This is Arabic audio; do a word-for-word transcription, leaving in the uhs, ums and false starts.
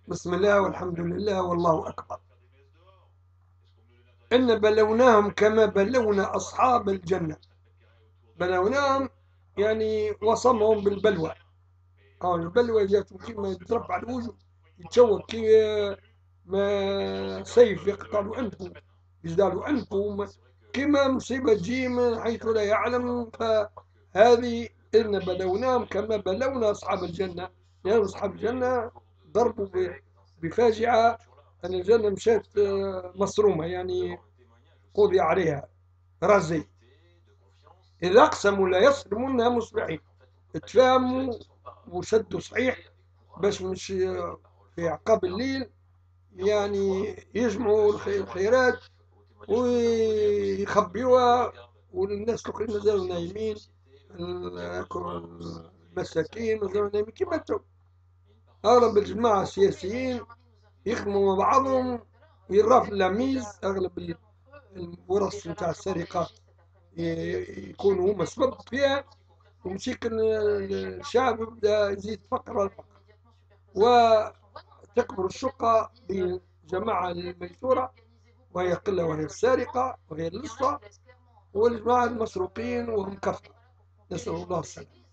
بسم الله والحمد لله والله أكبر. إن بلوناهم كما بلونا أصحاب الجنة. بلوناهم يعني وصمهم بالبلوى. اه البلوى جاتهم كيما يضرب على الوجه، يتشوك كي ما سيف يقطع له أنفه، يجدع أنفه كما مصيبة تجي من حيث لا يعلم. فهذه إن بلوناهم كما بلونا أصحاب الجنة، لأن يعني أصحاب الجنة ضربوا بفاجعة، أن الجنة مشات مصرومة، يعني قضي عليها رزي. إذا أقسموا لا يصرمونها مصبحين. تفاهموا وشدوا صحيح باش مش في عقاب الليل يعني يجمعوا الخيرات ويخبيوها، والناس الأخرين مازالوا نايمين، المساكين مازالوا نايمين كيما انتم. أغلب الجماعة السياسيين يخدموا مع بعضهم ويراه في اللاميز. أغلب الورش نتاع السرقات يكونوا هما سبب فيها، ومشيك الشعب يبدا يزيد فقر الفقر، وتكبر الشقة بين الجماعة الميسورة وهي قلة وهي السارقة وهي اللصة، والجماعة المسروقين وهم كفرة. نسأل الله السلامة.